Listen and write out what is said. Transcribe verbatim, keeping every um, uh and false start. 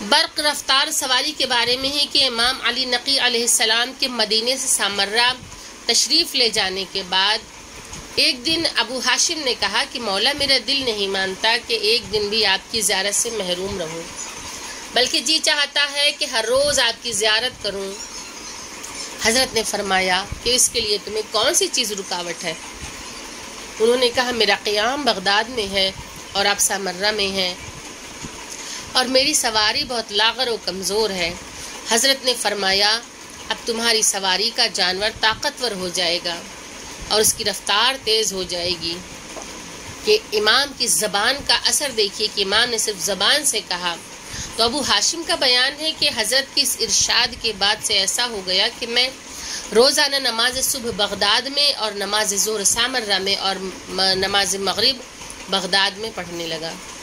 बर्क रफ्तार सवारी के बारे में है कि इमाम अली नकी अलैहिस्सलाम के मदीने से सामर्रा तशरीफ़ ले जाने के बाद एक दिन अबू हाशिम ने कहा कि मौला, मेरा दिल नहीं मानता कि एक दिन भी आपकी ज़ियारत से महरूम रहूं, बल्कि जी चाहता है कि हर रोज़ आपकी ज़ियारत करूं। हज़रत ने फरमाया कि इसके लिए तुम्हें कौन सी चीज़ रुकावट है? उन्होंने कहा, मेरा क़याम बगदाद में है और आप सामर्रा में हैं, और मेरी सवारी बहुत लागर और कमज़ोर है। हज़रत ने फरमाया, अब तुम्हारी सवारी का जानवर ताकतवर हो जाएगा और उसकी रफ्तार तेज़ हो जाएगी। कि इमाम की ज़बान का असर देखिए कि इमाम ने सिर्फ ज़बान से कहा। तो अबू हाशिम का बयान है कि हज़रत की इस इरशाद के बाद से ऐसा हो गया कि मैं रोज़ाना नमाज सुबह बगदाद में और नमाज ज़ोहर सामर्रा में और नमाज मगरिब बगदाद में पढ़ने लगा।